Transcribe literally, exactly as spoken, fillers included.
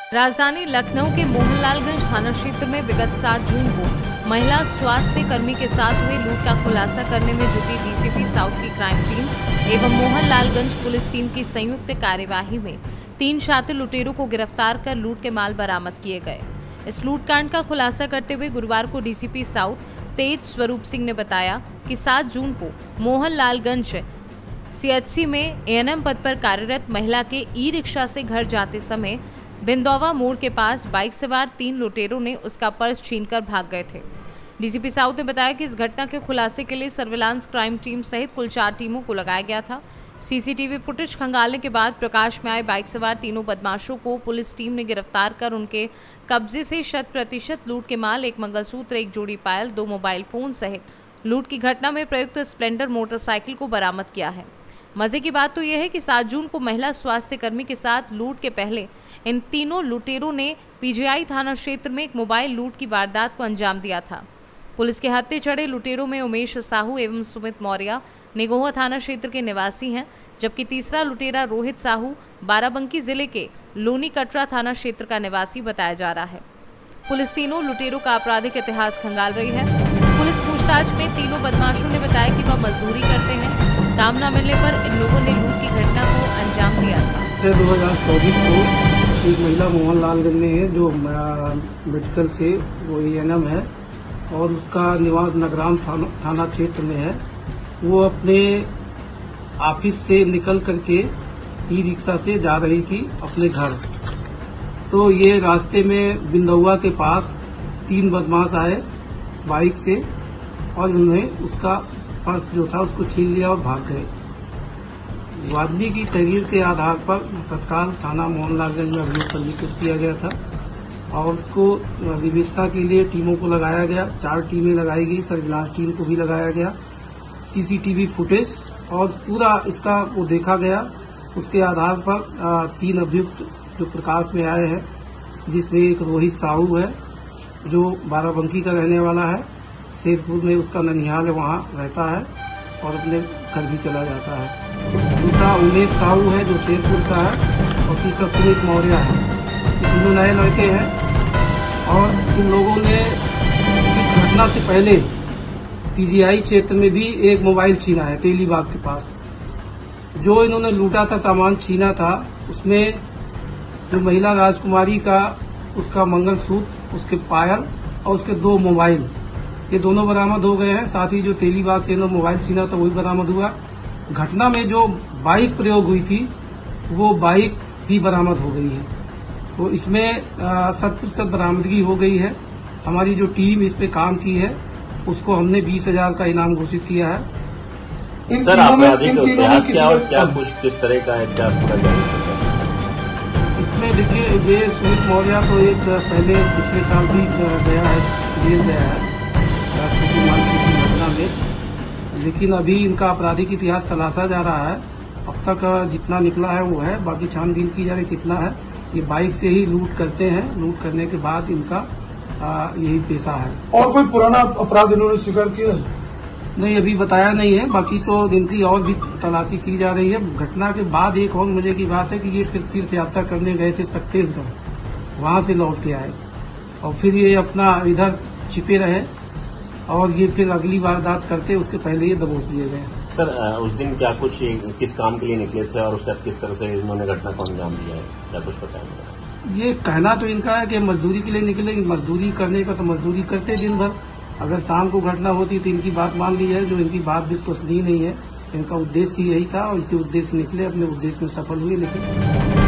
राजधानी लखनऊ के मोहनलालगंज थाना क्षेत्र में विगत सात जून को महिला स्वास्थ्य कर्मी के साथ हुए लूट का खुलासा करने में जुटी डीसीपी साउथ की क्राइम टीम एवं मोहनलालगंज पुलिस टीम की संयुक्त कार्यवाही में तीन शातिर लुटेरों को गिरफ्तार कर लूट के माल बरामद किए गए। इस लूटकांड का खुलासा करते हुए गुरुवार को डीसीपी साउथ तेज स्वरूप सिंह ने बताया कि सात जून को मोहनलालगंज सीएचसी में एएनएम पद पर कार्यरत महिला के ई रिक्शा से घर जाते समय बिंदौवा मोड़ के पास बाइक सवार तीन लुटेरों ने उसका पर्स छीनकर भाग गए थे। डीसीपी साउथ ने बताया कि इस घटना के खुलासे के लिए सर्विलांस क्राइम टीम सहित कुल चार टीमों को लगाया गया था। सीसीटीवी फुटेज खंगालने के बाद प्रकाश में आए बाइक सवार तीनों बदमाशों को पुलिस टीम ने गिरफ्तार कर उनके कब्जे से शत प्रतिशत लूट के माल, एक मंगलसूत्र, एक जोड़ी पायल, दो मोबाइल फोन सहित लूट की घटना में प्रयुक्त स्प्लेंडर मोटरसाइकिल को बरामद किया है। मजे की बात तो यह है कि सात जून को महिला स्वास्थ्य कर्मी के साथ लूट के पहले इन तीनों लुटेरों ने पीजीआई थाना क्षेत्र में एक मोबाइल लूट की वारदात को अंजाम दिया था। पुलिस के हत्थे चढ़े लुटेरों में उमेश साहू एवं सुमित मौर्य निगोहा थाना क्षेत्र के निवासी हैं, जबकि तीसरा लुटेरा रोहित साहू बाराबंकी जिले के लोनी कटरा थाना क्षेत्र का निवासी बताया जा रहा है। पुलिस तीनों लुटेरों का आपराधिक इतिहास खंगाल रही है। पुलिस पूछताछ में तीनों बदमाशों ने बताया कि वह मजदूरी करते हैं। काम न मिलने पर इन लोगों ने लूट की घटना को अंजाम दिया था। दो हजार चौबीस को एक महिला मोहनलालगंज में है जो मेडिकल से वो एएनएम है और उसका निवास नगराम थाना, थाना क्षेत्र में है। वो अपने ऑफिस से निकल करके ई रिक्शा से जा रही थी अपने घर, तो ये रास्ते में बिंदौवा के पास तीन बदमाश आए बाइक से और उन्होंने उसका पर्स जो था उसको छीन लिया और भाग गए। वादनी की तहरीर के आधार पर तत्काल थाना मोहनलालगंज में अभियोग पंजीकृत किया गया था और उसको विवेचना के लिए टीमों को लगाया गया। चार टीमें लगाई गई, सर्विलांस टीम को भी लगाया गया। सीसीटीवी फुटेज और पूरा इसका वो देखा गया। उसके आधार पर तीन अभियुक्त जो प्रकाश में आए हैं, जिसमें एक रोहित साहू है जो बाराबंकी का रहने वाला है, शेरपुर में उसका ननिहाल है, वहाँ रहता है और अपने घर भी चला जाता है। दूसरा उमेश साहू है जो शेरपुर का है और तीसरा सुमित मौर्य है। ये तीनों नए लड़के हैं और इन लोगों ने इस घटना से पहले पीजीआई क्षेत्र में भी एक मोबाइल छीना है तेलीबाग के पास। जो इन्होंने लूटा था, सामान छीना था, उसमें जो महिला राजकुमारी का उसका मंगलसूत्र, उसके पायल और उसके दो मोबाइल, ये दोनों बरामद हो गए हैं। साथ ही जो तेलीबाग से इन्होंने मोबाइल छीना था वही बरामद हुआ। घटना में जो बाइक प्रयोग हुई थी वो बाइक भी बरामद हो गई है, तो इसमें शत प्रतिशत बरामदगी हो गई है। हमारी जो टीम इस पे काम की है उसको हमने बीस हजार का इनाम घोषित किया है। इन सर आपराधिक इतिहास क्या और क्या कुछ किस तरह का है, क्या पूरा इसमें देखिए, ये सुमित मौर्य तो एक पहले पिछले साल भी गया है, जेल गया है घटना में, लेकिन अभी इनका आपराधिक इतिहास तलाशा जा रहा है। अब तक जितना निकला है वो है, बाकी छानबीन की जा रही कितना है। ये बाइक से ही लूट करते हैं, लूट करने के बाद इनका आ, यही पेशा है। और कोई पुराना अपराध इन्होंने स्वीकार किया है? नहीं, अभी बताया नहीं है, बाकी तो इनकी और भी तलाशी की जा रही है। घटना के बाद एक और मजे की बात है कि ये फिर तीर्थ यात्रा करने गए थे छत्तीसगढ़, वहां से लौट के आए और फिर ये अपना इधर छिपे रहे और ये फिर अगली वारदात करते उसके पहले ये दबोच लिए गए। सर उस दिन क्या कुछ किस काम के लिए निकले थे और उसके बाद किस तरह से इन्होंने घटना को अंजाम दिया है, क्या कुछ पता है? ये कहना तो इनका है कि मजदूरी के लिए निकले, मजदूरी करने का तो मजदूरी करते दिन भर। अगर शाम को घटना होती तो इनकी बात मान ली जाए, जो इनकी बात विश्वसनीय नहीं है। इनका उद्देश्य यही था और इसी उद्देश्य से निकले, अपने उद्देश्य में सफल हुए। लेकिन